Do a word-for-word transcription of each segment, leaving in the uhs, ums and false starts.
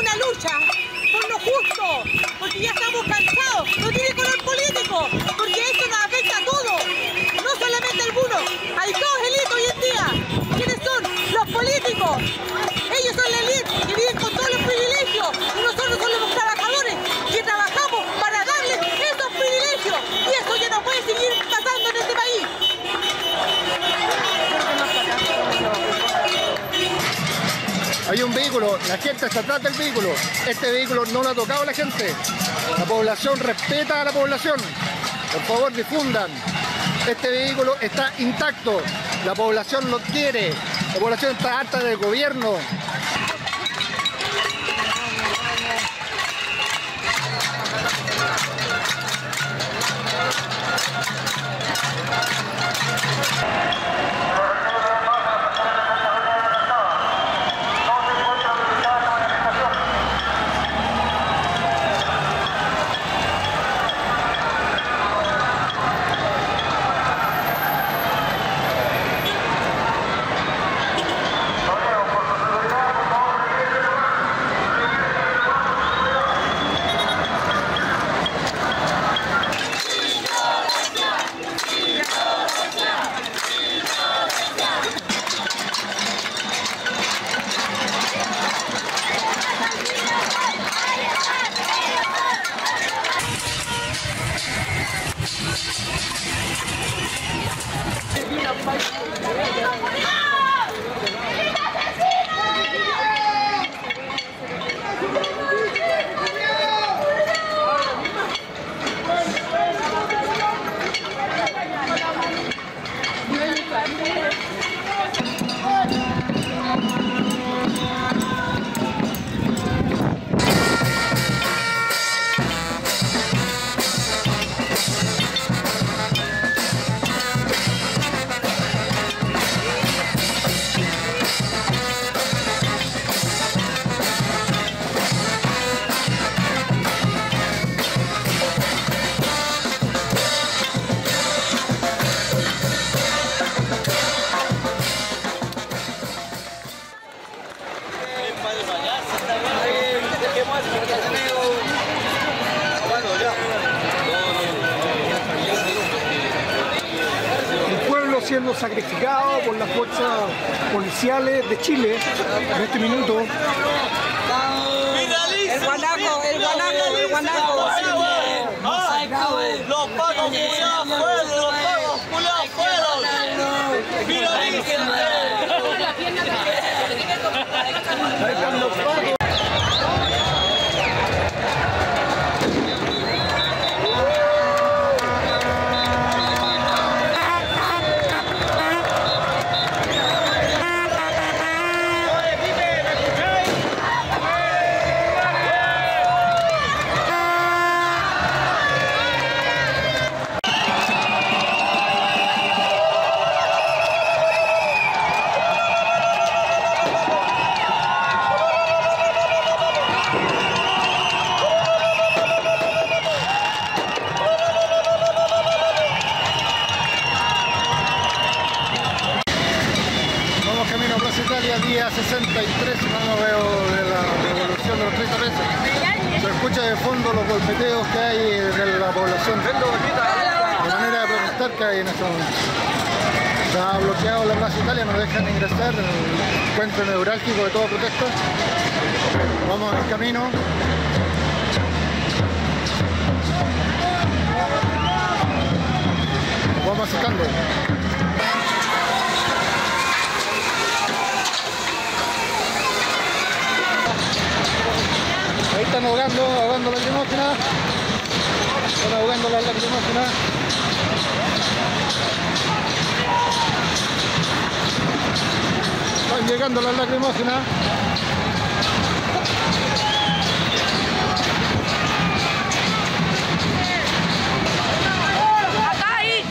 una lucha por lo justo, porque ya estamos cansados, no tiene color político, porque esto nos afecta a todos, no solamente a algunos, hay dos élites hoy en día. ¿Quiénes son? Los políticos. Ellos son la élite que viven con todos los privilegios y nosotros somos los trabajadores que trabajamos para darles esos privilegios y eso ya no puede seguir pasando en este país. Hay un vehículo, la gente está atrás del vehículo. Este vehículo no lo ha tocado la gente. La población respeta a la población. Por favor, difundan. Este vehículo está intacto. La población lo quiere. La población está harta del gobierno. Siendo sacrificado por las fuerzas policiales de Chile en este minuto. El guanaco, el guanaco, el guanaco. Los pagos culiados fueron, los pagos culiados fueron. Viralícense. Día sesenta y tres, si no lo veo, de la revolución de los treinta meses. Se escucha de fondo los golpeteos que hay de la población. De manera de protestar que hay en este momento. Está bloqueado la Plaza Italia, no dejan ingresar, el encuentro neurálgico de toda protesta. Vamos en camino. Vamos acercando. Ahí están ahogando, ahogando la lacrimógena. Están ahogando la lacrimógena. Están llegando las lacrimógenas. Acá ahí.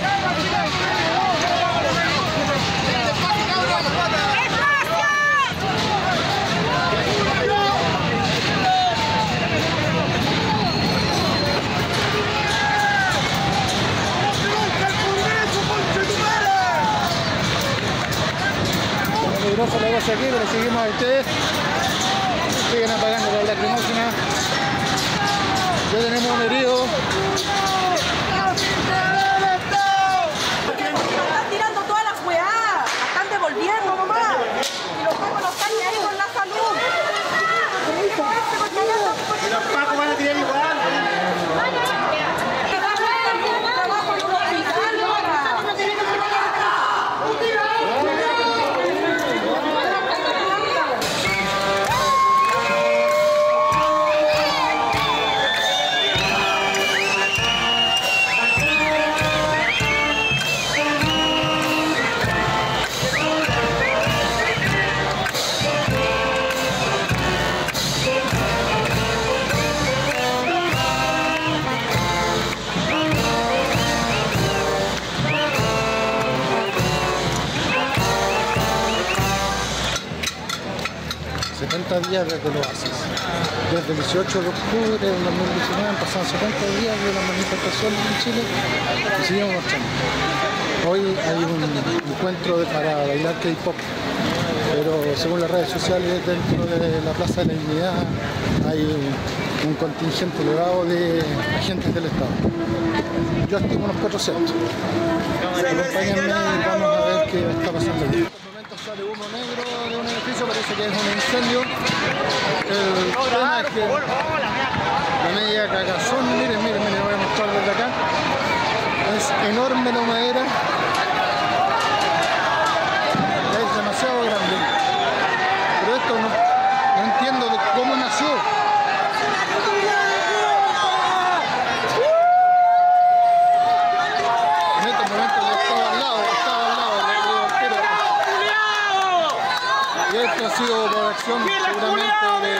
Peligrosa la cosa aquí, pero seguimos a ustedes. Siguen apagando la lacrimógena. días desde el Oasis. Desde el dieciocho de octubre del dos mil diecinueve han pasado setenta días de la manifestación en Chile y seguimos marchando. Hoy hay un encuentro para bailar K-pop, pero según las redes sociales dentro de la Plaza de la Dignidad hay un contingente elevado de agentes del Estado. Yo estimo unos cuatrocientos. Acompáñenme y vamos a ver qué está pasando aquí. En este momento sale humo negro de un edificio, parece que es un incendio. El tema es que la media cagazón, miren, miren, miren, voy a mostrar desde acá. Es enorme la humadera. Es demasiado grande. Pero esto no, no entiendo de cómo nació. En estos momentos yo estaba al lado, estaba al lado del río Artero. Y esto ha sido por acción seguramente de...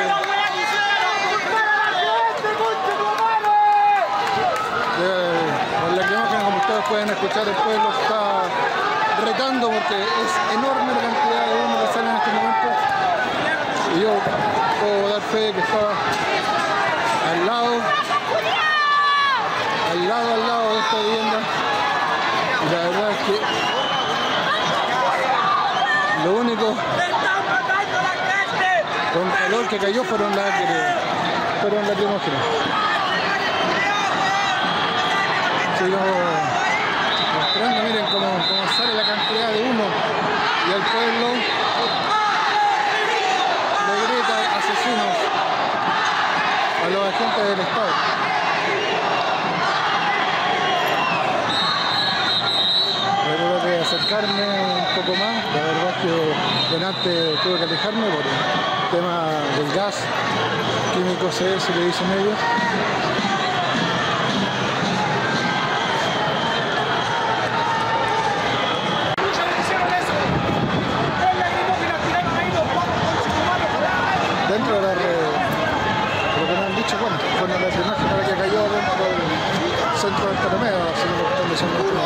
Pueden escuchar, el pueblo está retando porque es enorme la cantidad de humo que sale en este momento y yo puedo dar fe de que estaba al lado al lado, al lado de esta vivienda y la verdad es que lo único con calor que cayó fueron las fueron lacrimógenas. Mostrando, miren cómo, cómo sale la cantidad de humo y el pueblo le grita asesinos a los agentes del Estado. Tengo que acercarme un poco más, la verdad es que delante tuve que alejarme por el tema del gas químico, se ve, si le dicen ellos. Dentro de la red, lo que me han dicho, bueno, fue una imagen la que cayó dentro del centro del Ptolomeo, así que lo están diciendo.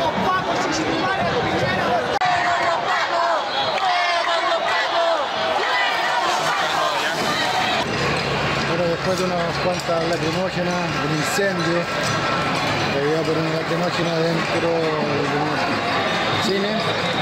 Bueno, después de unas cuantas lacrimógenas, un incendio, caído por una lacrimógena dentro del cine,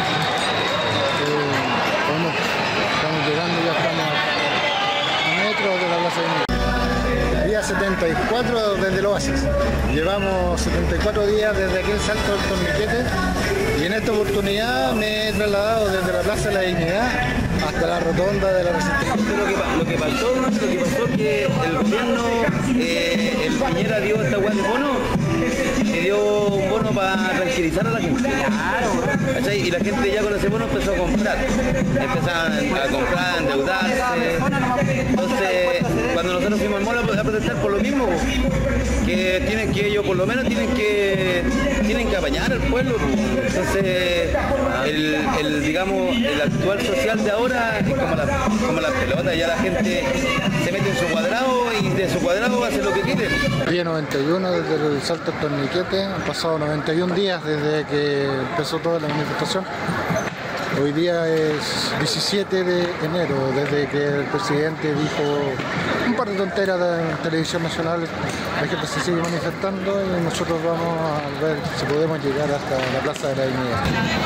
eh, bueno, estamos llegando, ya estamos de la Plaza de Dignidad. Día setenta y cuatro desde el Oasis. Llevamos setenta y cuatro días desde aquel salto del torniquete y en esta oportunidad me he trasladado desde la Plaza de la Dignidad hasta la rotonda de la Resistencia. Lo que, lo que pasó, lo que pasó es que el gobierno, eh, el Piñera dio esta hueá de bono, le dio un bono para tranquilizar a la gente. Claro. ¿Cachai? Y la gente ya con ese bono empezó a comprar. Empezaban a comprar, a endeudarse. Entonces, cuando nosotros fuimos al mall a protestar por lo mismo, que tienen que ellos por lo menos tienen que tienen que apañar al pueblo. Entonces, el, el digamos, el actual social de ahora es como la, como la pelota, ya la gente se mete en su cuadrado y de su cuadrado hace lo que quiere. Día noventa y uno desde el salto del torniquete, han pasado noventa y un días desde que empezó toda la manifestación. Hoy día es diecisiete de enero, desde que el presidente dijo un par de tonteras de televisión nacional. La gente se sigue manifestando y nosotros vamos a ver si podemos llegar hasta la Plaza de la Dignidad.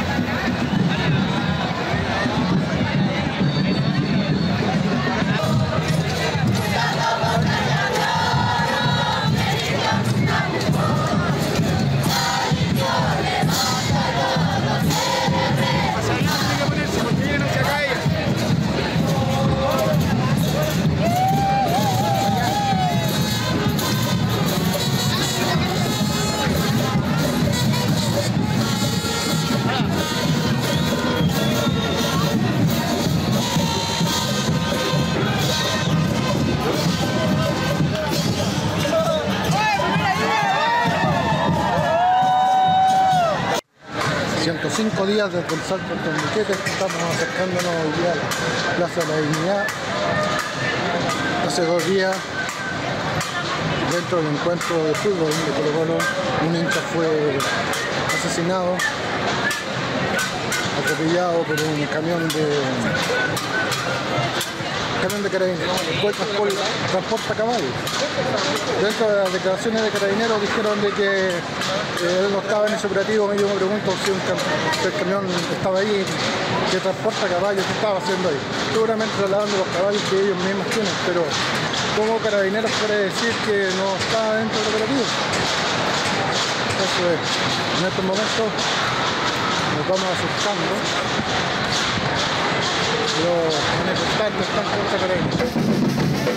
ciento cinco días desde el salto del torniquete, estamos acercándonos hoy día a la Plaza de la Dignidad. Hace dos días, dentro del encuentro de fútbol de Colo Colo, un hincha fue asesinado, atropellado por un camión de camión de carabineros, el cual transporta caballos. Dentro de las declaraciones de carabineros dijeron de que eh, él no estaba en ese operativo. Yo me pregunto si, un cam si el camión estaba ahí, que transporta caballos, ¿qué estaba haciendo ahí? Seguramente trasladando los caballos que ellos mismos tienen, pero ¿cómo carabineros puede decir que no estaba dentro del operativo? Eso es. En estos momentos nos vamos acercando. Los manifestantes están contra carabineros.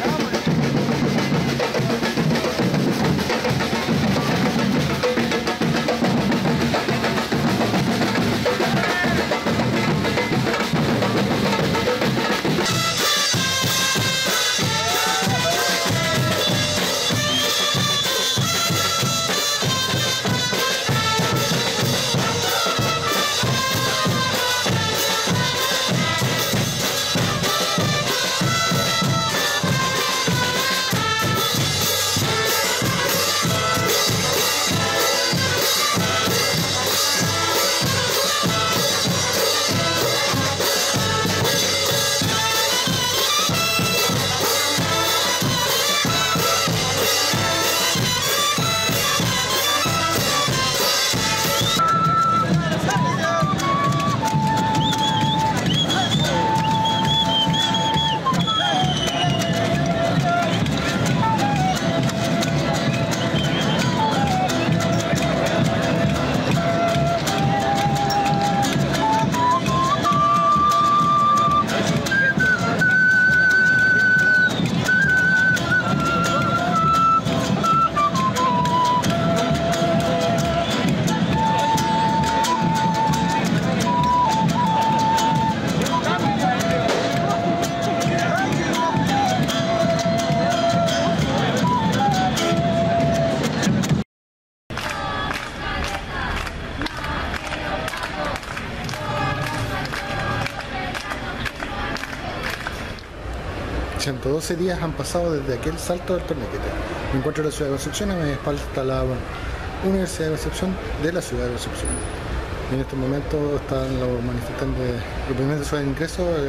ciento doce días han pasado desde aquel salto del torniquete. Me encuentro en la ciudad de Concepción, a mi espalda está la Universidad de Concepción de la ciudad de Concepción. En este momento están los manifestantes, los primeros de ingreso, eh,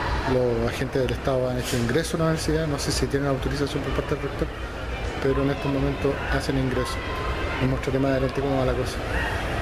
los agentes del Estado han hecho ingreso a la universidad, no sé si tienen autorización por parte del rector, pero en este momento hacen ingreso. Les mostraré más adelante cómo va la cosa.